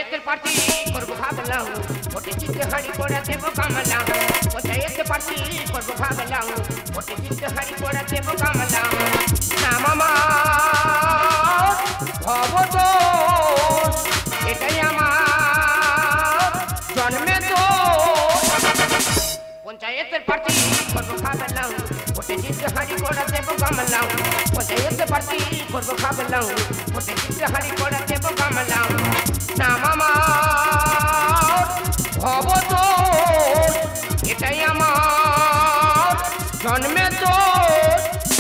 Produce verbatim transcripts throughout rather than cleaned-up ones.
পঞ্চায়েতের পার্টি করবো ভাবলাম ভোটে জিততে হাড়ি পড়া দেবো কামলাম পঞ্চায়েতের পার্টি করবো ভাবলাম ভোটে জিততে হাড়ি পড়া দেবো কামলাম নাম আমার ভবদোষ এটাই আমার জন্মে দোষ পঞ্চায়েতের পার্টি করবো ভাবলাম ভোটে জিততে হাড়ি পড়া দেবো কামলাম পঞ্চায়েতের পার্টি করবো ভাবলাম ভোটে জিততে হাড়ি পড়া দেবো কামলাম নাম আমার ভবদোষ এটাই আমার জন্মে দোষ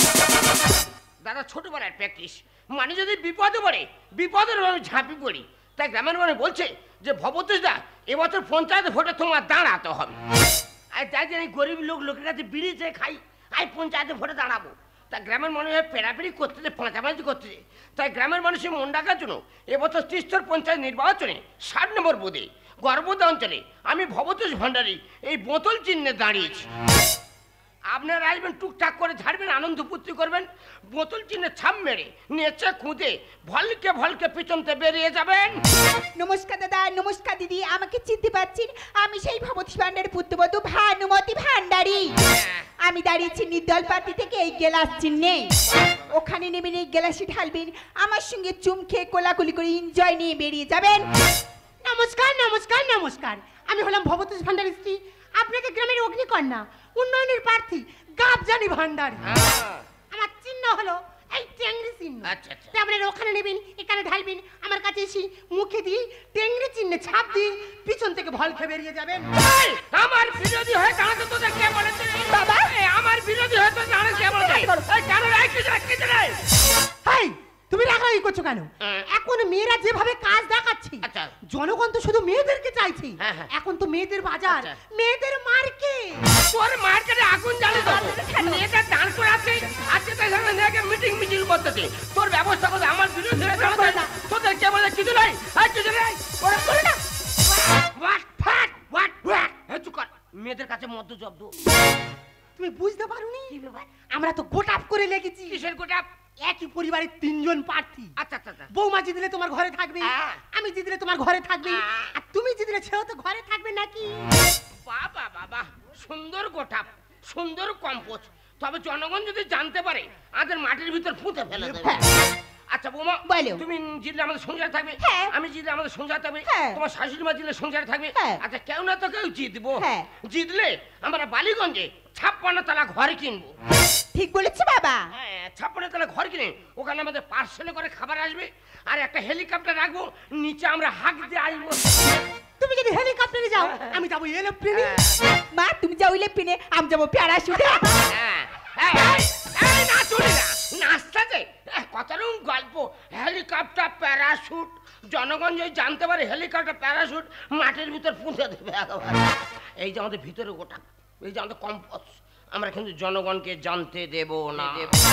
দাদা ছোটবেলার প্র্যাকটিস মানে যদি বিপদে পড়ে বিপদের আমি ঝাঁপি পড়ি তাই গ্রামের মানুষ বলছে যে ভবদোষ দা এবছর পঞ্চায়েত ভোটে তোমার দাঁড়াতে হবে আর তাই যে গরিব লোক লোকের কাছে বিড়ি চেয়ে খাই আই পঞ্চায়েতে ভোটে দাঁড়াবো তা গ্রামের মানুষ পেড়াপিড়ি করতেছে পাঁচাপাঁচি করতেছে তাই গ্রামের মানুষের মন ডাকার জন্য এবছর ত্রিস্তর পঞ্চায়েত নির্বাচনে ষাট নম্বর বুথে গর্ভদা অঞ্চলে আমি ভবতোষ ভান্ডারী এই বোতল চিহ্নে দাঁড়িয়েছি আপনারা আসবেন টুকটাক করে ঝাড়বেন আনন্দ ফুর্তি করবেন বোতল চিহ্নে ছাপ মেরে নেচে খুঁজে ভলকে ভলকে পিছনতে বেরিয়ে যাবেন নমস্কার দাদা নমস্কার দিদি আমাকে চিনতে পারছেন আমি সেই ভবতোষ ভান্ডারের পুত্রবধূ ভানুমতি ভান্ডারী আমি দাঁড়িয়েছি নির্দল পার্টি থেকে এই গ্লাস চিহ্নে ওখানে নেবেন এই গ্লাসে ঢালবেন আমার সঙ্গে চুম খেয়ে কোলাকুলি করে এনজয় নিয়ে বেরিয়ে যাবেন নমস্কার নমস্কার নমস্কার আমি হলাম ভবতোষ ভান্ডারের স্ত্রী আপনাদের গ্রামের অগ্নিকন্যা উন্নয়নের প্রার্থী গাবজানি ভান্ডারী আমার চিহ্ন হলো এই টেংরি চিহ্ন আচ্ছা আচ্ছা আপনারা ওখানে নেবেন এখানে ঢালবেন আমার কাছে এসে মুখে দিয়ে টেংরি চিহ্নে ছাপ দিয়ে পিছন থেকে ভল খেয়ে বেরিয়ে যাবেন আমার বিরোধী হয়ে দাঁড়াতে তোদের কে বলেছে বাবা আমার বিরোধী হয়ে তো দাঁড়াতে কে বলেছে কেন রাখতে রাখতে নাই হাই তুমি রাগারাগি করছো কেন এখন মেয়েরা যেভাবে কাজ দেখাচ্ছে জনগণ তো শুধু মেয়েদেরকে চাইছে এখন তো মেয়েদের বাজার মেয়েদের মার্কেট তোর মার্কেটে আগুন জ্বালে দেবো মেয়েটা ডান্স করে আছে আজকে তাই সঙ্গে মেয়েকে মিটিং মিটিং করতেছে তোর ব্যবস্থা করে আমার বিরুদ্ধে তোদের কে বলে কিছু নাই আর কিছু নাই ওরা করে না হোয়াট ফাট হোয়াট হোয়াট হে চুকার মেয়েদের কাছে মদ্য জব্দ তুমি বুঝতে পারোনি আমরা তো গোটাপ করে লেগেছি কিসের গোটাপ একই পরিবারের তিনজন প্রার্থী আচ্ছা আচ্ছা বৌমা জিতলে তোমার ঘরে থাকবে আমি জিতলে তোমার ঘরে থাকবে আর তুমি জিতলে সেও তো ঘরে থাকবে নাকি বাবা বাবা সুন্দর গোটাপ সুন্দর কম্পোজ তবে জনগণ যদি জানতে পারে আমাদের মাটির ভিতর পুঁতে ফেলে দেবে আচ্ছা বৌমা তুমি জিতলে আমাদের সংসার থাকবে আমি জিতলে আমাদের সংসার থাকবে তোমার শাশুড়ি মা জিতলে সংসার থাকবে আচ্ছা কেউ না তো কেউ জিতবো জিতলে আমরা বালিগঞ্জে ছাপ্পান্ন তলা ঘর কিনবো ঠিক বলেছো বাবা হ্যাঁ ছাপ্পান্ন তলা ঘর কিনে ওখানে আমাদের পার্সেলে করে খাবার আসবে আর একটা হেলিকপ্টার রাখবো নিচে আমরা হাঁক দিয়ে আসবো তুমি যদি হেলিকপ্টারে যাও আমি যাবো এরোপ্লেনে মা তুমি যাও এরোপ্লেনে আমি যাবো প্যারাশুটে এই না চলে না নাচতে কত রকম গল্প হেলিকপ্টার প্যারাশুট জনগণ যদি জানতে পারে হেলিকপ্টার প্যারাশুট মাটির ভিতর পুঁতে দেবে একেবারে এই যে আমাদের ভিতরে গোটা এই যে আমাদের কম্পোজ আমরা কিন্তু জনগণকে জানতে দেব না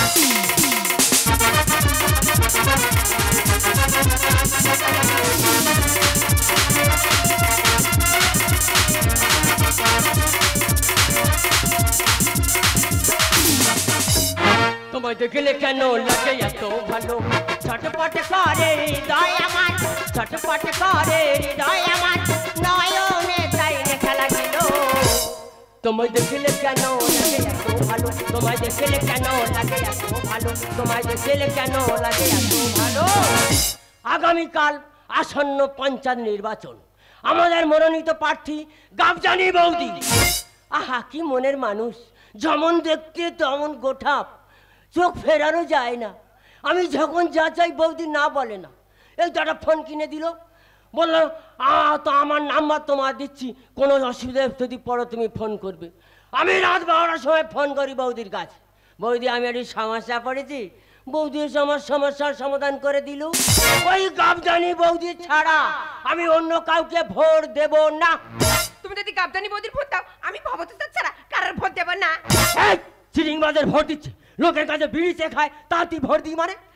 তোমায় দেখলে কেন লাগে এত ভালো ছটপট করে হৃদয় আমার ছটপট করে হৃদয় আমার নয়নে তাই রেখা লাগিল তোমায় দেখলে কেন লাগে এত ভালো তোমায় দেখলে কেন লাগে এত ভালো তোমায় দেখলে কেন লাগে এত ভালো আগামীকাল আসন্ন পঞ্চায়েত নির্বাচন আমাদের মনোনীত প্রার্থী গাবজানি বৌদি আহা কি মনের মানুষ যেমন দেখতে তেমন গোঠাপ চোখ ফেরানো যায় না আমি যখন যা চাই বৌদি না বলে না এই তো একটা ফোন কিনে দিল বললাম আ তো আমার নাম্বার তোমার দিচ্ছি কোনো অসুবিধা যদি পড়ো তুমি ফোন করবে আমি রাত বারোটার সময় ফোন করি বৌদির কাছে বৌদি আমি একটু সমস্যা পড়েছি বৌদি এসে আমার সমস্যার সমাধান করে দিল ওই গাবজানি বৌদি ছাড়া আমি অন্য কাউকে ভোট দেব না তুমি যদি গাবজানি বৌদির ভোট দাও আমি ভবতোষ ছাড়া কারোর ভোট দেব না চিরিংবাজের ভোট দিচ্ছে লোকের কাছে বিড়ি চেয়ে খায় তা তুই ভোট দিই মানে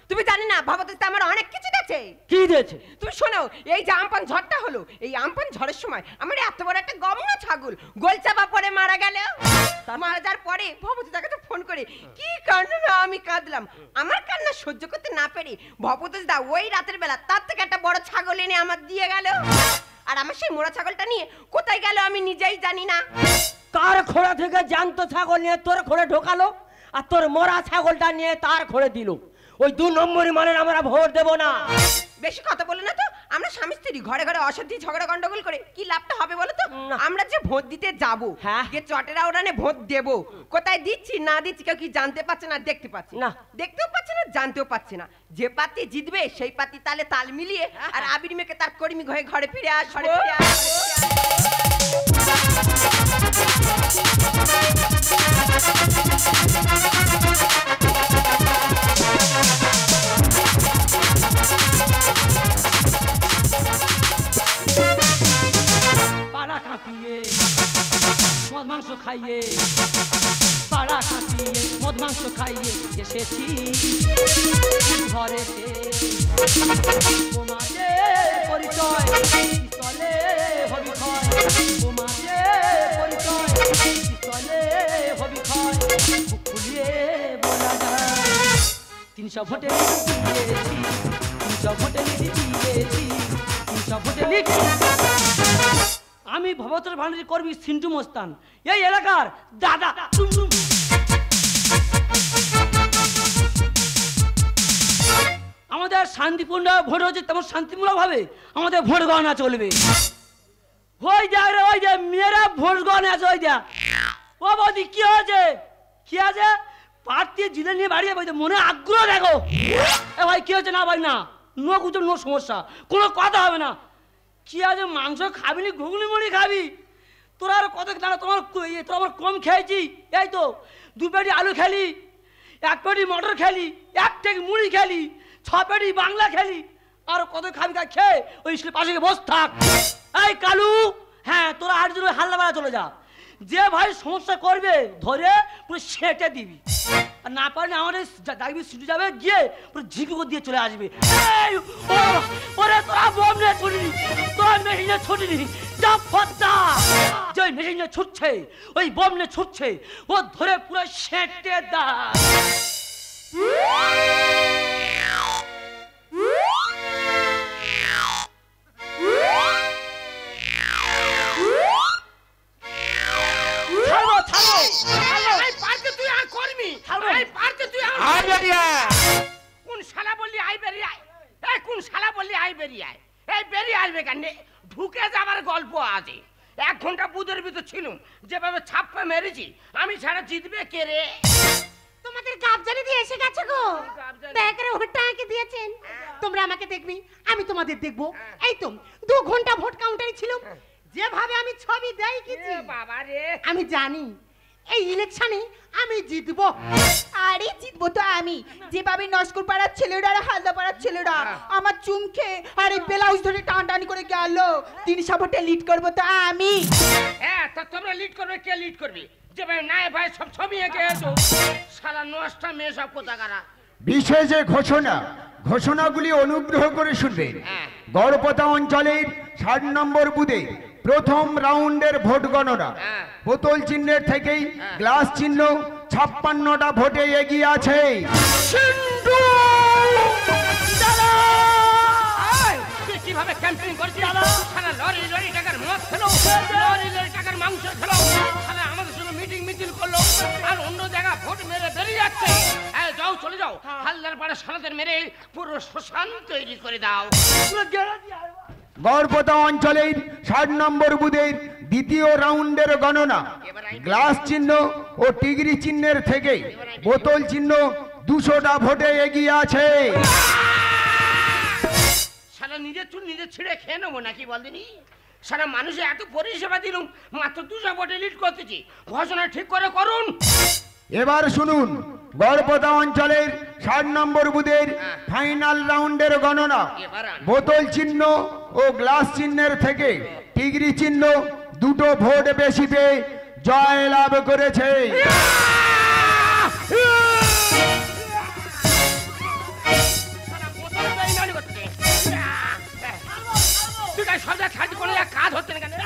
তুমি জানি না ভবতোষ আমার অনেক কিছু দিয়েছে। কি দিয়েছে? তুমি শোনো, এই যে আমপান ঝড়টা হলো, এই আমপান ঝড়ের সময় আমার এত বড় একটা গমনা ছাগল গোলচাপা পরে মারা গেল। মারা যাওয়ার পরে ভবতোষ কাছে ফোন করে কি কান্না আমি কাঁদলাম। আমার কান্না সহ্য করতে না পেরে ভবতোষ দা ওই রাতের বেলা তার থেকে একটা বড় ছাগল এনে আমার দিয়ে গেল। আর আমার সেই মোড়া ছাগলটা নিয়ে কোথায় গেল আমি নিজেই জানি না। কার খোড়া থেকে জ্যান্ত ছাগল নিয়ে তোর খোড়ে ঢোকালো আর তোর মরা ছাগলটা নিয়ে তার খোড়ে দিল। ওই দু নম্বরই মানে আমরা ভোট দেব না। বেশি কথা বলে না তো। আমরা স্বামী স্ত্রী ঘরে ঘরে অশান্তি ঝগড়া গন্ডগোল করে কি লাভটা হবে বলো তো? আমরা যে ভোট দিতে যাব, হ্যাঁ, যে চটেরা ওরানে ভোট দেব, কোথায় দিচ্ছি না দিচ্ছি কেউ কি জানতে পারছে না, দেখতে পাচ্ছে না, দেখতেও পাচ্ছে না, জানতেও পাচ্ছে না। যে পার্টি জিতবে সেই পার্টি তালে তাল মিলিয়ে আর আবির মেয়েকে তার কর্মী ঘরে ঘরে ফিরে আস ঘরে ফিরে আস। পাড়া কাঁপিয়ে মদ মাংস খাইয়ে, পাড়া কাঁপিয়ে মদ মাংস খাইয়ে এসেছি ঘরেতে। তোমাদের পরিচয় চলে হবি ক্ষয়, তোমাদের পরিচয় চলে হবি ক্ষয়। বুক ফুলিয়ে বলা যায় তিনশো ভোটে দিয়েছি, তিনশো ভোটে দিয়েছি, তিনশো ভোটে লিখি। আমি ভবতোষ ভান্ডারী কর্মী সিন্টু মস্তান, এই এলাকার দাদা। আমাদের শান্তিপূর্ণ ভোট হচ্ছে, তেমন শান্তিমূলক ভাবে আমাদের ভোট গণনা চলবে। ওই দেখ রে, ওই যে মেয়েরা ভোট গণনা আছে, ওই দেখ। ও বৌদি কি হয়েছে? কি আছে? প্রার্থী জিলে নিয়ে বাড়িয়ে বলছে মনে আগ্রহ দেখো। এ ভাই কি হচ্ছে? না ভাই না, নো কিছু নো সমস্যা, কোনো কথা হবে না। কি আছে? মাংস খাবি নি, ঘুগনি মুড়ি খাবি? তোরা আর কত দাঁড়া, তোমার তোর আমার কম খেয়েছি। এই তো দু পেটি আলু খেলি, এক পেটি মটর খেলি, এক টেক মুড়ি খেলি, ছ পেটি বাংলা খেলি, আর কত খাবি? তা খেয়ে ওই স্কুলের পাশে বস থাক। এই কালু, হ্যাঁ তোরা আট জন হাল্লা বেড়া চলে যা। যে ভাই সমস্যা করবে ধরে পুরো সেটে দিবি, আর না পারলে আমাদের ডাকবি, ছুটে যাবে, গিয়ে পুরো ঝিঁকু দিয়ে চলে আসবে। ওরে তোরা বম নিয়ে ছুটিনি, তোরা মেশিনে ছুটিনি, যা ফদ্দা যে মেশিনে ছুটছে, ওই বম নিয়ে ছুটছে, ও ধরে পুরো সেটে দা। কোন শালা বললি আই বেরিয়ে আয়? এই কোন শালা বললি আই বেরিয়ে আয়? এই বেরিয়ে আসবে কেন? ঢুকে যাবার গল্প আছে। এক ঘন্টা বুধের ভিতর ছিলুম, যেভাবে ছাপ্পা মেরেছি আমি ছাড়া জিতবে কে রে? তোমাদের গাবজানি দিয়ে এসে গেছে গো। দেখ রে ভোটটা আমাকে দিয়েছেন, তোমরা আমাকে দেখবি, আমি তোমাদের দেখবো। এই তো দু ঘন্টা ভোট কাউন্টারে ছিলাম, যেভাবে আমি ছবি দেখিছি বাবা রে, আমি জানি এই ইলেকশনে আমি জিতবো। আরে জিতবো তো আমি। যেভাবে নস্কর পাড়ার ছেলেরা আর হালদা পাড়ার ছেলেরা আমার চুমকে আর এই ব্লাউজ ধরে টানটানি করে গেল, তিনশো ভোটে লিড করবো তো আমি। হ্যাঁ তা তোমরা লিড করবে? কে লিড করবে? যেভাবে নাই ভাই সব ছবি এঁকে এসো, শালা নষ্টা মেয়ে সব কোথাকারা। বিশেষ ঘোষণা, ঘোষণাগুলি অনুগ্রহ করে শুনবেন। গড়পতা অঞ্চলের ষাট নম্বর বুথে প্রথম রাউন্ডের ভোট গণনা বোতল চিহ্নের থেকেই গ্লাস চিহ্ন ছাপ্পান্নটা ভোটে এগিয়ে আছে। কিভাবে ক্যাম্পেইন করছি? সারা লরি লরি টাকার মদ খেলো, লরি লরি টাকার মাংস খেলো, সারা আমাদের সঙ্গে মিটিং মিছিল করলো, আর অন্য জায়গা ভোট মেরে বেরিয়ে যাচ্ছে। হ্যাঁ যাও, চলে যাও, হালদার পাড়া সারাদের মেরে পুরো শ্মশান তৈরি করে দাও। গড়পতা অঞ্চলের ষাট নম্বর বুথের দ্বিতীয় রাউন্ডের গণনা গ্লাস চিহ্ন ও টিগরি চিহ্নের থেকে বোতল চিহ্ন দুশোটা ভোটে এগিয়ে আছে। সারা নিজের চুল নিজে ছিঁড়ে খেয়ে নেবো নাকি বলদিনি? সারা মানুষে এত পরিষেবা দিলুম, মাত্র দুশো ভোটে লিড করতেছি। ঘোষণা ঠিক করে করুন। এবার শুনুন গড়পতা অঞ্চলের ষাট নম্বর বুথের ফাইনাল রাউন্ডের গণনা বোতল চিহ্ন ও গ্লাস চিহ্নের থেকে টিগরি চিহ্ন দুটো ভোট বেশি পেয়ে জয় লাভ করেছে। জায়গায় সব জায়গায় খাচ্ছি, কোনো জায়গায় কাজ হচ্ছে না কেন?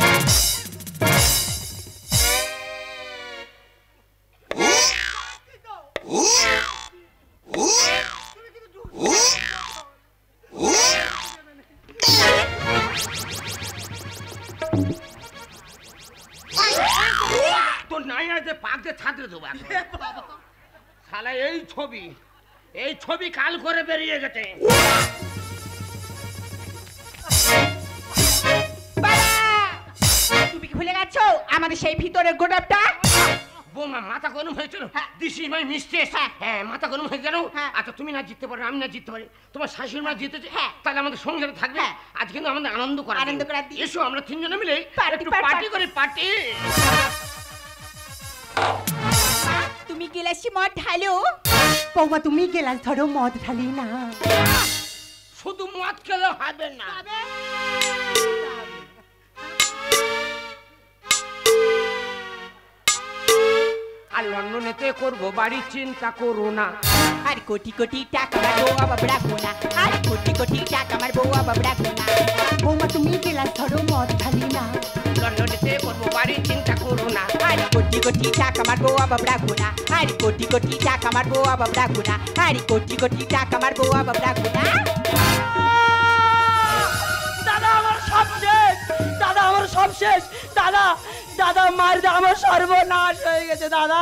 তোর নাই আছে পাক দিয়ে ছাত্রে দেবো শালা। এই ছবি এই ছবি কাল করে বেরিয়ে গেছে। তুমি কি ভুলে গেছো আমাদের সেই ভিতরের গোটাপটা? বৌমা মাথা গরম হয়েছিল, দিশি মাই মিস্টেস। হ্যাঁ মাথা গরম হয়ে জানো। আচ্ছা তুমি না জিততে পারো, আমি না জিততে পারি, তোমার শাশুড়ি মা জিতেছে, তাহলে আমাদের সংসারে থাকবে। আজ কিন্তু আমাদের আনন্দ করা আনন্দ করা দিই। এসো আমরা তিনজনে মিলে একটু পার্টি, পার্টি করি। পার্টি। তুমি গেলাসি মদ ঢালো। বৌমা তুমি গেলাস ধরো মদ ঢালি না। শুধু মদ খেলে হবে না, আর লন্ডনেতে করবো বাড়ির চিন্তা করো না। আর কোটি কোটি টাকা আমার বউ আবার রাখবো না। আর কোটি কোটি টাকা আমার বউ আবার রাখবো না। বৌমা তুমি গেলাস ধরো মদ ঢালি না। লন্ডনেতে করবো বাড়ির চিন্তা করো না। আর কোটি কোটি টাকা আমার বউ আবার রাখবো না। আর কোটি কোটি টাকা আমার বউ আবার রাখবো না। আর কোটি কোটি টাকা আমার বউ আবার রাখবো না। দাদা আমার সব শেষ, দাদা আমার সব শেষ, দাদা দাদা মার দা আমার সর্বনাশ হয়ে গেছে দাদা।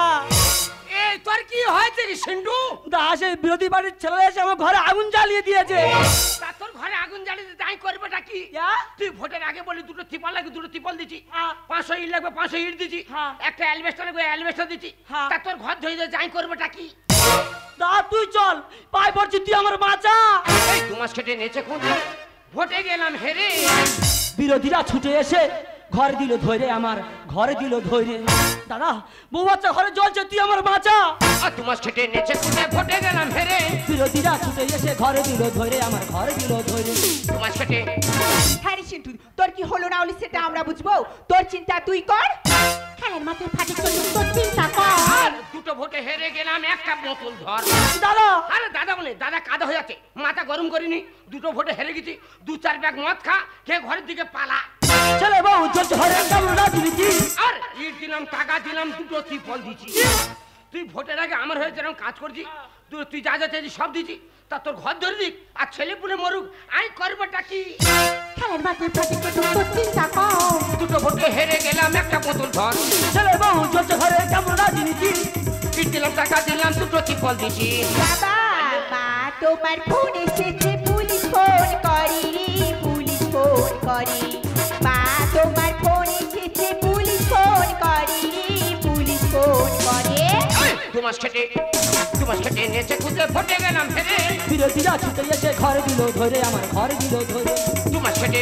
এই তোর কি হয়েছে রে সিন্টু? দাদা সেই বিরোধী বাড়ির ছেলে এসে আমার ঘরে আগুন জ্বালিয়ে দিয়েছে। তা তোর ঘরে আগুন জ্বালিয়ে দিতে আমি করবোটা কি? তুই ভোটের আগে বলি দুটো ত্রিপল লাগবে, দুটো ত্রিপল দিচ্ছি, পাঁচশো ইট লাগবে পাঁচশো ইট দিচ্ছি, একটা অ্যালবেস্টার লাগবে অ্যালবেস্টার দিচ্ছি, তা তোর ঘর ধরে দিয়ে যাই করবোটা কি? দাদা তুই চল, পাই পড়ছি তুই আমার বাঁচা। এই দু মাস কেটে নেচে কোন ভোটে গেলাম হেরে, বিরোধীরা ছুটে এসে ঘর দিল ধরে, আমার ঘরে দিল ধরে। দাদা বউ বাচ্চা ঘরে জ্বলছে, তুই আমার বাঁচা। আর দু মাস কেটে নেচে কোন ভোটে গেলাম হেরে, বিরোধীরা ছুটে এসে ঘরে দিল ধরে, আমার ঘরে দিল ধরে। দু মাস কেটে হ্যাঁ রে সিন্টু, তোর কি হলো না হলো সেটা আমরা বুঝবো, তোর চিন্তা তুই কর। খেলার মাঠে ফাটে চলুন তোর চিন্তা কর। আর দুটো ভোটে হেরে গেলাম, একটা বোতল ধর। দাদা আরে দাদা বলে দাদা কাদা হয়ে যাচ্ছে, মাথা গরম করিনি, দুটো ভোটে হেরে গেছি, দু চার ব্যাগ মদ খা, খেয়ে ঘরের দিকে পালা। ছেলে বউ চলছে ঘরে কেমন রাজনীতি। আর ইট দিলাম টাকা দিলাম, দুটো ত্রিপল দিচ্ছি। তুই ভোটের আগে আমার হয়ে যেরকম কাজ করছি, তুই তুই যা যা চাইছি সব দিচ্ছি, তা তোর ঘর ধরে দিক আর ছেলে পুলে মরুক, আমি করবোটা কি? খেলার মাঠে ফাটে চলুন তোর চিন্তা কর। দুটো ভোটে হেরে গেলাম, একটা বোতল ধর। ছেলে বউ চলছে ঘরে কেমন রাজনীতি। ইট দিলাম টাকা দিলাম, দুটো ত্রিপল দিচ্ছি। বাবা মা তোমার ফোন এসেছে, পুলিশ ফোন করি রে, পুলিশ ফোন করি। মা তোমার ফোন এসেছে, পুলিশ ফোন করি রে, পুলিশ ফোন করে। দু মাস খেটে দু মাস খেটে নেচে খুঁজে ভোটে গেলাম হেরে, বিরোধীরা ছুটে এসে ঘরে দিল ধরে, আমার ঘরে দিল ধরে। দু মাস খেটে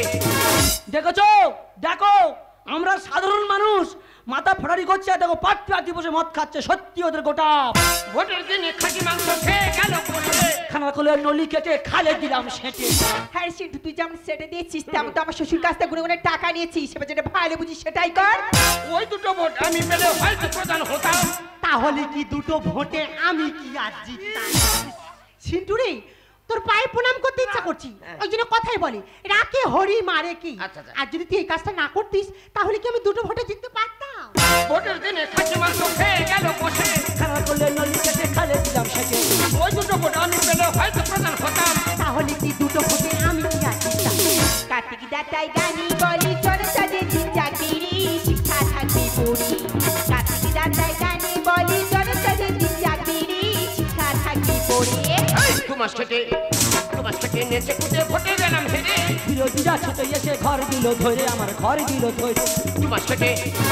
দেখেছো দেখো আমরা সাধারণ মানুষ মাথা ফাটারি করছে, দেখো পাট্টি আটি বসে মদ খাচ্ছে, সত্যি ওদের গোটা। ভোটের দিনে খাঁটি মাংস খেয়ে গেল বসে, খানা খুলে নলি কেটে খালে দিলাম সেটে। হ্যাঁ সিন্টু, তুই যেমন সেটা দিয়েছিস তেমন তো আমার শ্বশুর কাছ থেকে গুনে গুনে টাকা নিয়েছিস, সেটা যেটা ভালো বুঝিস সেটাই কর। ওই দুটো ভোট আমি পেলে হয়তো প্রধান হতাম। তাহলে কি দুটো ভোটে আমি কি আর জিততাম? সিন্টুরি তোর পায়ে প্রণাম করতে ইচ্ছা করছি, ওই জন্য কথাই বলে রাকে হরি মারে কি। আচ্ছা, আচ্ছা। আর যদি তুই এই কাজটা না করতিস তাহলে কি আমি দুটো ভোটে জিততে পারতাম? ভোটের দিনে খাঁটি মাংস খেয়ে গেল বসে, খানা খুলে নলি কেটে খালে দিলাম সেটে। ওই দুটো ভোট আমি পেলে হয়তো প্রধান হতাম। তাহলে কি দুটো ভোটে আমি কি আর জিততাম? কার্তিক দাতাই গানি বলি জনসাজে দিন চাকরি, শিক্ষা থাকবে পড়ি। কার্তিক দাতাই গানি বলি জনসাজে দিন চাকরি, শিক্ষা থাকবে পড়ি। দু মাস খেটে দু মাস খেটে নেচে খুঁজে ভোটে গেলাম হেরে, বিরোধীরা ছুটে এসে ঘর দিল ধরে, আমার ঘর দিল ধরে। দু মাস খেটে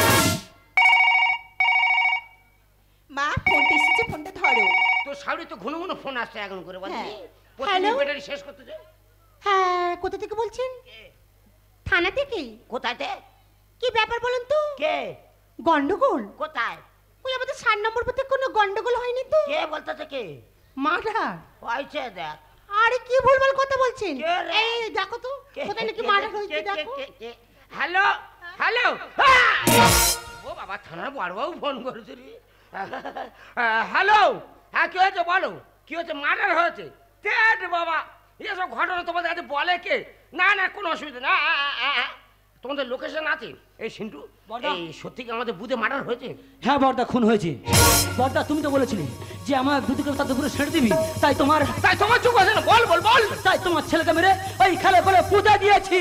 মা ফোনটা এসেছে, ফোনটা ধরো। তোর শাড়ি তো ঘন ঘন ফোন আসছে এখন করে বলছি, হ্যাঁ। প্রতিদিন হ্যালো? ব্যাটারি শেষ করতে যায়। হ্যাঁ, কোথা থেকে বলছেন? থানা থেকে? কোথায় তে? কি ব্যাপার বলুন তো? কে গন্ডগোল? কোথায় ওই আমাদের সাত নম্বর পথে কোনো গন্ডগোল হয়নি তো? কে বলতেছে? কে মার্ডার? হয়েছে দেখ। আরে কি ভুলভাল কথা বলছেন? কে রে? এই দেখো তো কে- কোথায় নাকি কে- মার্ডার কে- হয়েছে কে- দেখো। কে- কে- হ্যালো হ্যালো, ও বাবা থানার বড়বাবু ফোন করেছে রে। হ্যালো, হ্যাঁ কি হয়েছে বলো, কি হয়েছে? মার্ডার হয়েছে? তেট বাবা, এসব ঘটনা তোমাদের কাছে বলে কে? না না কোনো অসুবিধা না। তোমাদের লোকেশন আছে? এই সিন্টু, এই সত্যি কি আমাদের বুধে মার্ডার হয়েছে? হ্যাঁ বর্দা, খুন হয়েছে। বর্দা তুমি তো বলেছিলে যে আমার বুধকে তার দুপুরে ছেড়ে দিবি, তাই তোমার তাই তোমার চোখ আছে না? বল বল বল। তাই তোমার ছেলেকে মেরে ওই খেলে করে পুঁতে দিয়েছি।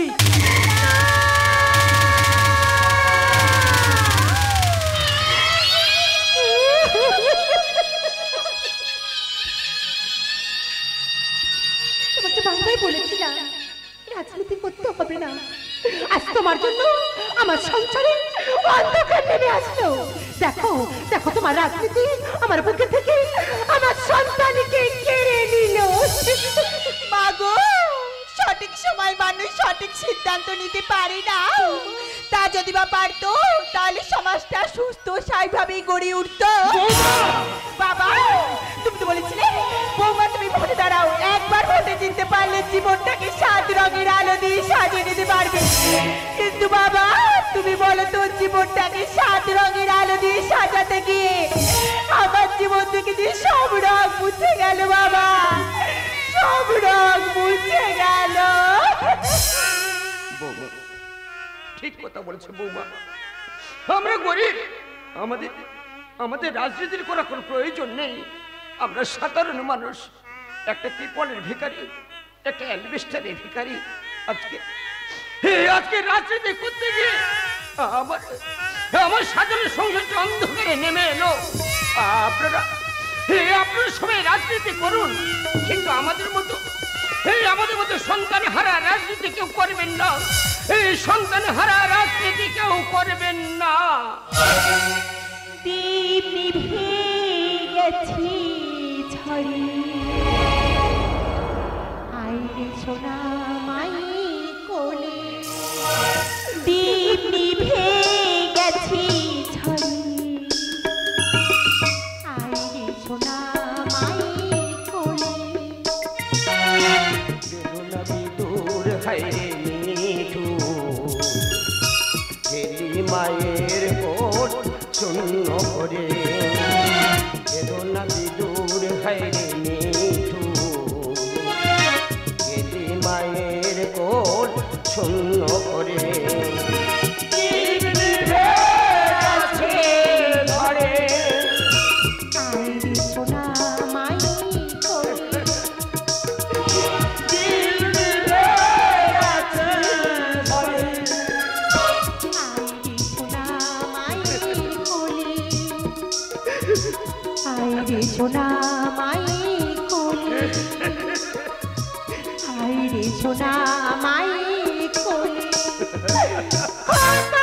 তোমাকে বারবার বলেছিলাম রাজনীতি করতে হবে না, আজ তোমার জন্য আমার সংসারে অন্ধকার নেমে আসলো। দেখো দেখো তোমার রাজনীতি আমার বুকে থেকে আমার সন্তানকে কেড়ে নিল। মাগো, সঠিক সময় মানুষ সঠিক সিদ্ধান্ত নিতে পারে না। তা যদি বা পারতো তাহলে সমাজটা সুস্থ স্বাভাবিক গড়ে উঠতো। বাবা, তুমি তো বলেছিলে বৌমা তুমি ভোটে দাঁড়াও, একবার ভোটে জিততে পারলে জীবনটাকে সাত রঙের আলো দিয়ে সাজিয়ে নিতে পারবে। কিন্তু বাবা তুমি বলো তো, জীবনটাকে সাত রঙের আলো দিয়ে সাজাতে গিয়ে আমার জীবন থেকে যে সব রং মুছে গেল বাবা, সব রং মুছে গেল। বৌমা ঠিক কথা বলেছে বৌমা, আমরা গরিব, আমাদের আমাদের রাজনীতির করার কোনো প্রয়োজন নেই। আমরা সাধারণ মানুষ, একটা ত্রিপলের ভিখারি, একটা অ্যালবেস্টারের ভিখারি। আজকে আজকে রাজনীতি করতে গিয়ে আমার আমার সাধারণ সংসারটা অন্ধকারে নেমে এলো। আপনারা আপনারা সবাই রাজনীতি করুন, কিন্তু আমাদের মতো এই আমাদের মতো সন্তান হারা রাজনীতি কেউ করবেন না। এই সন্তান হারা রাজনীতি কেউ করবেন না। দীপ নিভে গেছি ঝরে, আইরে সোনা মাই কোলে, দীপ নিভে গেছি ঝরে, আইরে সোনা মাই কোলে। বেদনা বিদুর হায়রে মিঠু, হেলি মায়ের কোট শূন্য করে। বেদনা বিদুর হায়রে মিঠু, হেলি মায়ের কোট শূন্য করে। আইরে সোনা মাই কোলে, আইরে সোনা মাই কোলে, আইরে সোনা মাই কোলে, আইরে সোনা মাই কোলে।